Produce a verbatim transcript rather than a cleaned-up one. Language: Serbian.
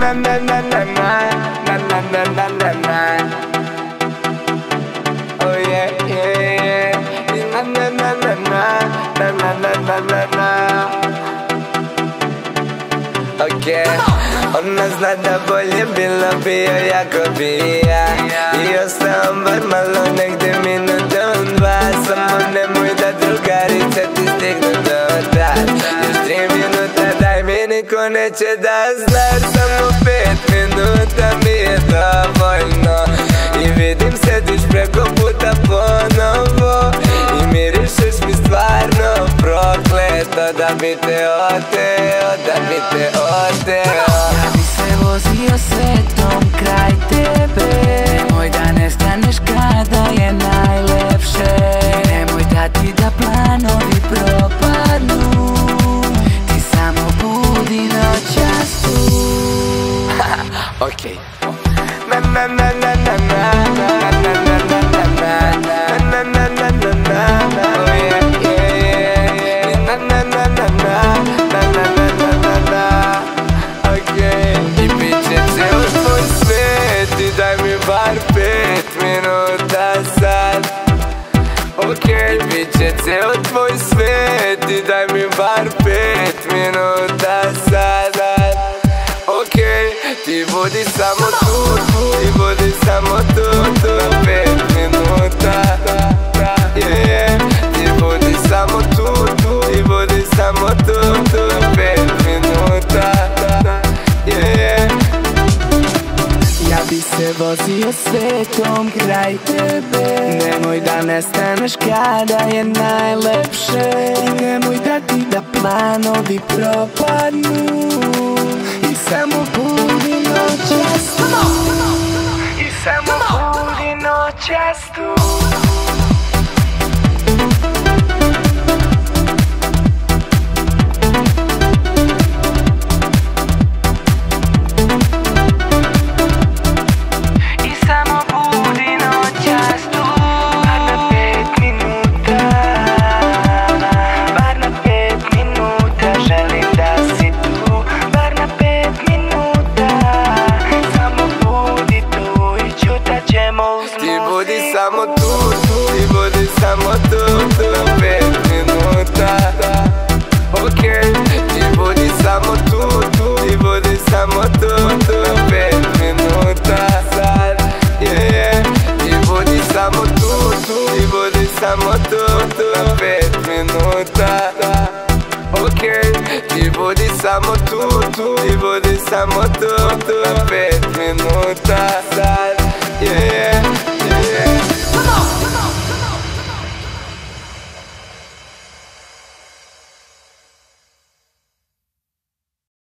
na na na na na na na na na na. Oh yeah yeah yeah. Na na na na na na na na na na. Okay. Ona zna da bolje bilo bio jako bija. I ostao bar malo negde minutom dva. Samo nemoj da drugarice ti stignu dotad. Još tri minuta daj mi, niko neće da znaš. Samo pet minuta mi je dovoljno. I vidim sediš preko puta ponovo. I mirišeš mi stvarno prokleto. Da bi te oteo, da bi te oteo. Ja bi se vozio svetom kraj tebe. Nemoj da nestaneš kada je najlepše. Nemoj dati da planovi propadnu. Ti samo budi noćas tu. Okej. Na na na na na na na na na na na na na na na na. Oh yeah yeah yeah. Na na na na na na na na na na. Okej. I bit će ceo tvoj svet i daj mi bar pet minuta sad. Okej, bit će ceo tvoj svet i daj mi bar pet minuta sad. Okej, ti budi samo tu, ti budi samo tu, tu pet minuta. Yeah, yeah. Ti budi samo tu, ti budi samo tu, tu pet minuta. Yeah, yeah. Ja bi se vozio svetom kraj tebe. Nemoj da nestaneš kada je najlepše. I nemoj dati da planovi propadnu. I samo budi noćas tu. I samo budi noćas tu. Ti budi samo tu, ti budi samo tu, tu pet minuta. Okej, ti budi samo tu, ti budi samo tu, tu pet minuta. Yeah, yeah. Ti budi samo tu, ti budi samo tu, tu pet minuta. Okej, ti budi samo tu, ti budi samo tu, tu pet minuta.